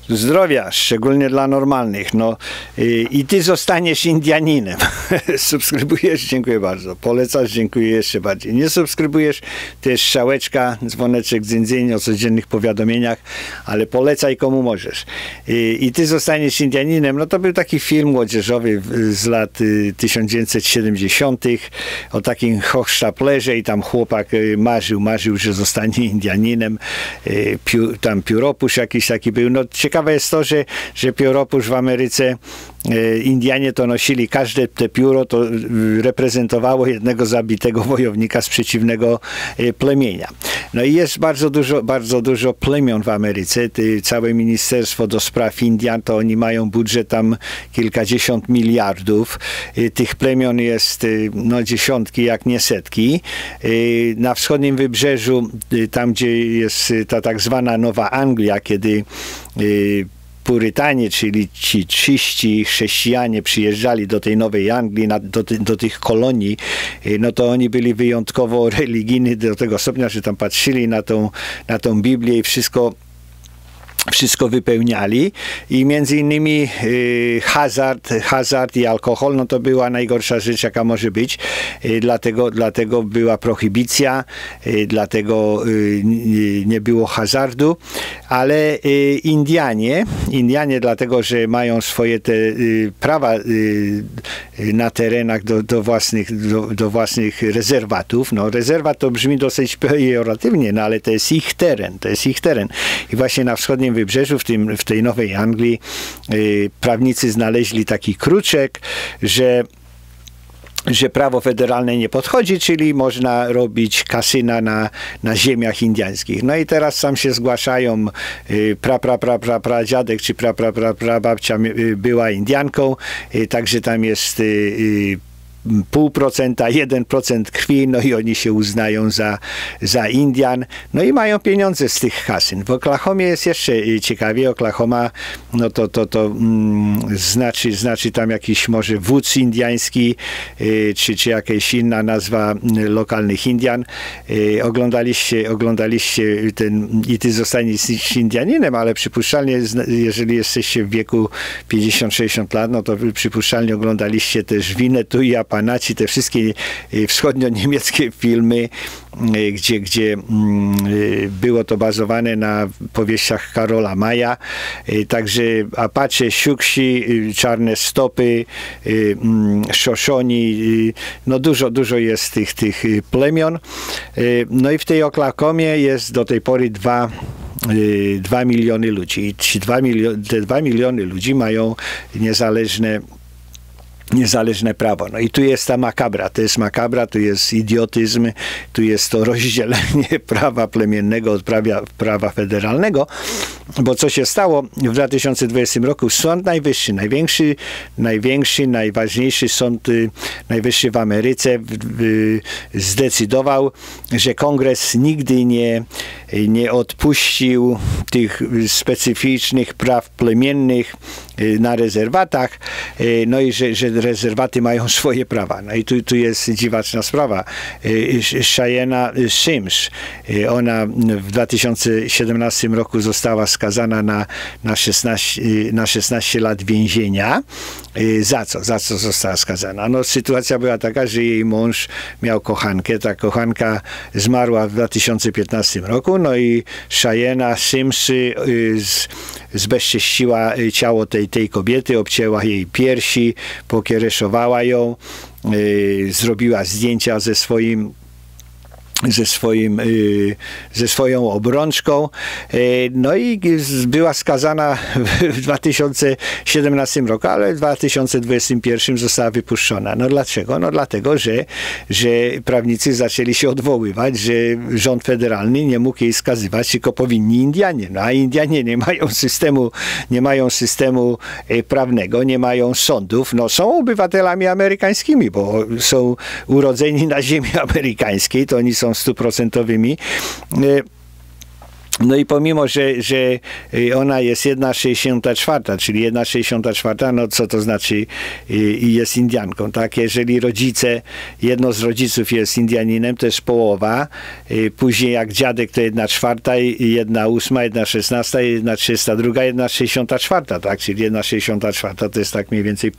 Zdrowia, szczególnie dla normalnych. No, i ty zostaniesz Indianinem. Subskrybujesz? Dziękuję bardzo. Polecasz? Dziękuję jeszcze bardziej. Nie subskrybujesz? To jest strzałeczka, dzwoneczek, dzyndzyn o codziennych powiadomieniach, ale polecaj komu możesz. I ty zostaniesz Indianinem. No to był taki film młodzieżowy z lat 1970. o takim hochsztaplerze i tam chłopak marzył, że zostanie Indianinem. Tam pióropusz jakiś taki był. No ciekawe jest to, że pióropusz w Ameryce Indianie to nosili, każde te pióro to reprezentowało jednego zabitego wojownika z przeciwnego plemienia. No i jest bardzo dużo plemion w Ameryce. Całe Ministerstwo do Spraw Indian, to oni mają budżet tam kilkadziesiąt miliardów. Tych plemion jest no dziesiątki, jak nie setki. Na wschodnim wybrzeżu, tam gdzie jest ta tak zwana Nowa Anglia, kiedy Purytanie, czyli ci czyści chrześcijanie przyjeżdżali do tej Nowej Anglii, do tych kolonii, no to oni byli wyjątkowo religijni do tego stopnia, że tam patrzyli na tą Biblię i wszystko wypełniali i między innymi hazard i alkohol, no to była najgorsza rzecz, jaka może być. Dlatego była prohibicja, dlatego nie było hazardu, ale Indianie dlatego, że mają swoje te prawa na terenach do własnych rezerwatów. No, rezerwat to brzmi dosyć pejoratywnie, no ale to jest ich teren. I właśnie na wschodnim wybrzeżu, w tej Nowej Anglii, prawnicy znaleźli taki kruczek, że prawo federalne nie podchodzi, czyli można robić kasyna na ziemiach indiańskich. No i teraz tam się zgłaszają pradziadek czy prababcia była Indianką, także tam jest 0,5%, 1% krwi, no i oni się uznają za Indian, no i mają pieniądze z tych kasyn. W Oklahomie jest jeszcze ciekawie. Oklahoma, no to znaczy tam jakiś może wódz indiański, czy jakaś inna nazwa lokalnych Indian. Oglądaliście ten I ty zostaniesz Indianinem, ale przypuszczalnie, jeżeli jesteście w wieku 50-60 lat, no to przypuszczalnie oglądaliście też Winnetou i Apanaci, te wszystkie wschodnio-niemieckie filmy, gdzie było to bazowane na powieściach Karola Maya. Także Apache, Siuksi, Czarne Stopy, Shoshoni, no dużo jest tych plemion. No i w tej Oklahomie jest do tej pory 2 miliony ludzi. I te 2 miliony ludzi mają niezależne prawo. No i tu jest ta makabra. To jest makabra, tu jest idiotyzm, tu jest to rozdzielenie prawa plemiennego od prawa federalnego, bo co się stało w 2020 roku? Sąd Najwyższy, najważniejszy sąd najwyższy w Ameryce zdecydował, że Kongres nigdy nie odpuścił tych specyficznych praw plemiennych na rezerwatach, no i że rezerwaty mają swoje prawa. No i tu jest dziwaczna sprawa. Cheyenne Sims, ona w 2017 roku została skazana na 16 lat więzienia. Za co została skazana? No, sytuacja była taka, że jej mąż miał kochankę. Ta kochanka zmarła w 2015 roku, no i Cheyenne Sims zbezcześciła ciało tej kobiety, obcięła jej piersi, pokiereszowała ją, zrobiła zdjęcia ze swoją obrączką, no i była skazana w 2017 roku, ale w 2021 została wypuszczona. No dlaczego? No dlatego, że prawnicy zaczęli się odwoływać, że rząd federalny nie mógł jej skazywać, tylko powinni Indianie. No a Indianie nie mają systemu prawnego, nie mają sądów. No są obywatelami amerykańskimi, bo są urodzeni na ziemi amerykańskiej, to oni są 100%. No i pomimo, że ona jest 1,64, czyli 1,64, no co to znaczy jest Indianką, tak? Jeżeli jedno z rodziców jest Indianinem, to jest połowa, później jak dziadek to 1,4, 1,8, 1,16, 1,32, 1,64, tak? Czyli 1,64 to jest tak mniej więcej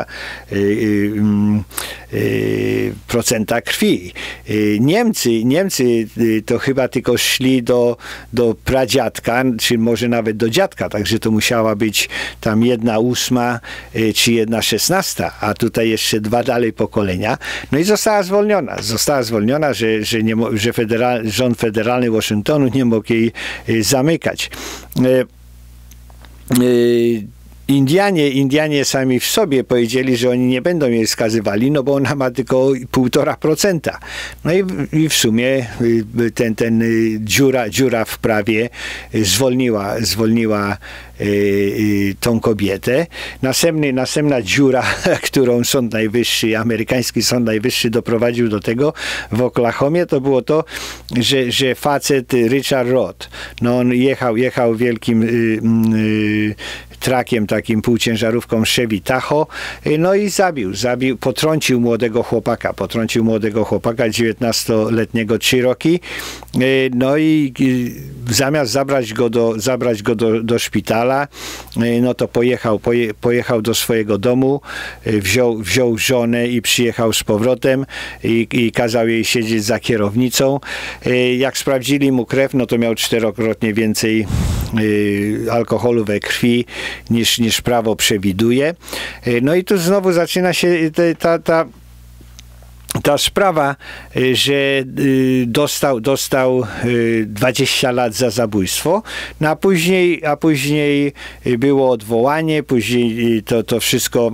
1,5% krwi. Niemcy to chyba tylko szli do pradziadka, czy może nawet do dziadka, także to musiała być tam 1,8 czy 1,16, a tutaj jeszcze 2 dalej pokolenia. No i została zwolniona, że rząd federalny Waszyngtonu nie mógł jej zamykać. Indianie sami w sobie powiedzieli, że oni nie będą jej skazywali, no bo ona ma tylko 1,5%. No i w sumie ten dziura w prawie zwolniła tą kobietę. Następna dziura, którą amerykański Sąd Najwyższy doprowadził do tego w Oklahomie, to było to, że facet Richard Roth, no on jechał wielkim trakiem, takim półciężarówką Chevy Tahoe, no i potrącił młodego chłopaka, 19-letniego Cherokee, no i zamiast zabrać go do szpitala, no to pojechał do swojego domu, wziął żonę i przyjechał z powrotem i kazał jej siedzieć za kierownicą. Jak sprawdzili mu krew, no to miał 4-krotnie więcej alkoholu we krwi niż prawo przewiduje. No i tu znowu zaczyna się ta sprawa, że dostał 20 lat za zabójstwo, no a później było odwołanie, później to wszystko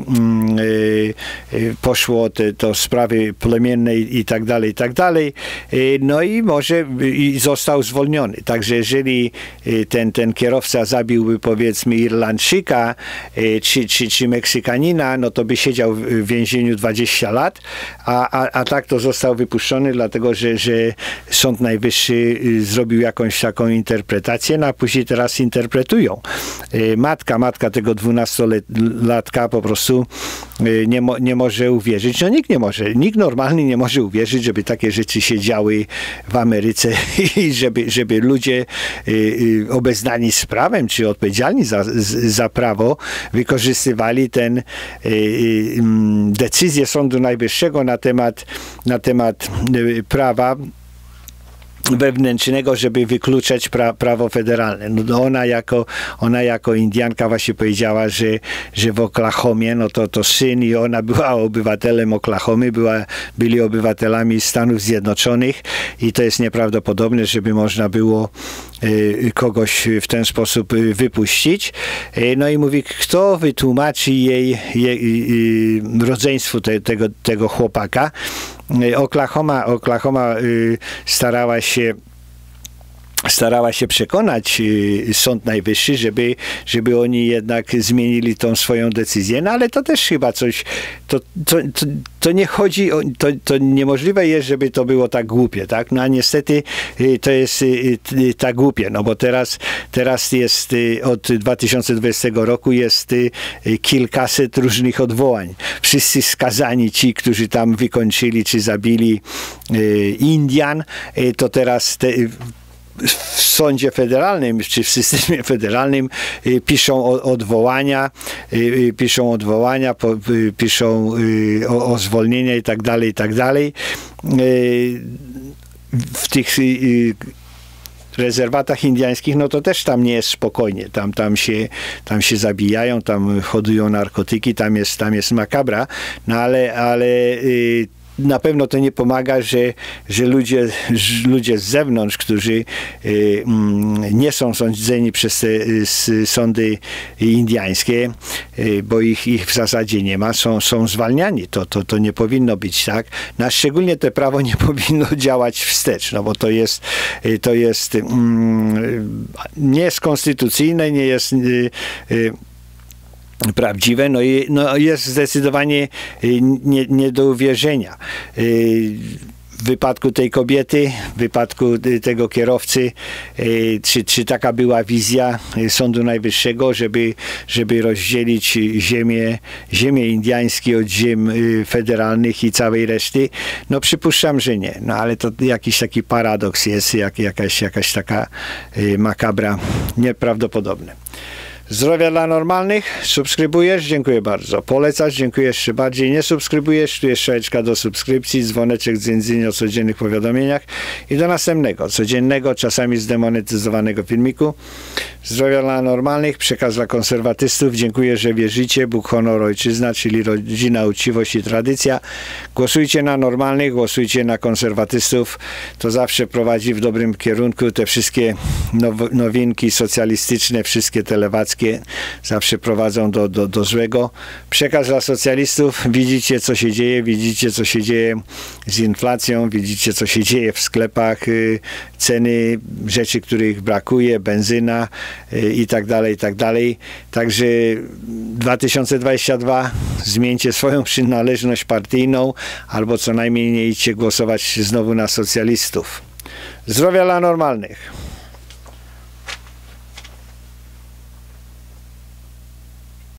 poszło, to sprawy plemienne i tak dalej, no i został zwolniony. Także jeżeli ten kierowca zabiłby powiedzmy Irlandczyka czy Meksykanina, no to by siedział w więzieniu 20 lat, a tak to został wypuszczony, dlatego że Sąd Najwyższy zrobił jakąś taką interpretację, no a później teraz interpretują. Matka tego 12-latka po prostu nie może uwierzyć, no nikt normalny nie może uwierzyć, żeby takie rzeczy się działy w Ameryce i żeby ludzie obeznani z prawem, czy odpowiedzialni za prawo, wykorzystywali decyzję Sądu Najwyższego na temat prawa wewnętrznego, żeby wykluczać prawo federalne. No ona jako Indianka właśnie powiedziała, że w Oklahomie, no to syn i ona była obywatelem Oklahomy, byli obywatelami Stanów Zjednoczonych i to jest nieprawdopodobne, żeby można było kogoś w ten sposób wypuścić. No i mówi, kto wytłumaczy jej rodzeństwu tego chłopaka. Oklahoma starała się przekonać Sąd Najwyższy, żeby oni jednak zmienili tą swoją decyzję, no ale to też chyba coś, to nie chodzi, to niemożliwe jest, żeby to było tak głupie, tak? No a niestety to jest tak głupie, no bo teraz jest od 2020 roku jest kilkaset różnych odwołań. Wszyscy skazani, ci, którzy tam wykończyli czy zabili Indian, to teraz w sądzie federalnym, czy w systemie federalnym piszą odwołania, piszą o zwolnienia i tak dalej. W tych rezerwatach indiańskich, no to też tam nie jest spokojnie. Tam się zabijają, tam hodują narkotyki, tam jest makabra, no ale na pewno to nie pomaga, że ludzie z zewnątrz, którzy nie są sądzeni przez te sądy indiańskie, bo ich w zasadzie nie ma, są zwalniani. To nie powinno być tak. No, a szczególnie to prawo nie powinno działać wstecz, no bo to jest nie jest konstytucyjne, nie jest prawdziwe, no jest zdecydowanie nie do uwierzenia. w wypadku tej kobiety, w wypadku tego kierowcy, czy taka była wizja Sądu Najwyższego, żeby rozdzielić ziemię indiańskie od ziem federalnych i całej reszty? No przypuszczam, że nie. No ale to jakiś taki paradoks jest, jakaś taka makabra, nieprawdopodobne. Zdrowia dla normalnych. Subskrybujesz? Dziękuję bardzo. Polecasz? Dziękuję jeszcze bardziej. Nie subskrybujesz? Tu jest strzałeczka do subskrypcji, dzwoneczek z językiem o codziennych powiadomieniach i do następnego, codziennego, czasami zdemonetyzowanego filmiku. Zdrowia dla normalnych. Przekaz dla konserwatystów. Dziękuję, że wierzycie. Bóg, honor, ojczyzna, czyli rodzina, uczciwość i tradycja. Głosujcie na normalnych, głosujcie na konserwatystów. To zawsze prowadzi w dobrym kierunku. Te wszystkie nowinki socjalistyczne, wszystkie te lewackie zawsze prowadzą do złego. Przekaz dla socjalistów. Widzicie, co się dzieje. Widzicie, co się dzieje z inflacją. Widzicie, co się dzieje w sklepach. Ceny rzeczy, których brakuje. Benzyna i tak dalej, i tak dalej. Także 2022 zmieńcie swoją przynależność partyjną albo co najmniej nie idźcie głosować znowu na socjalistów. Zdrowia dla normalnych.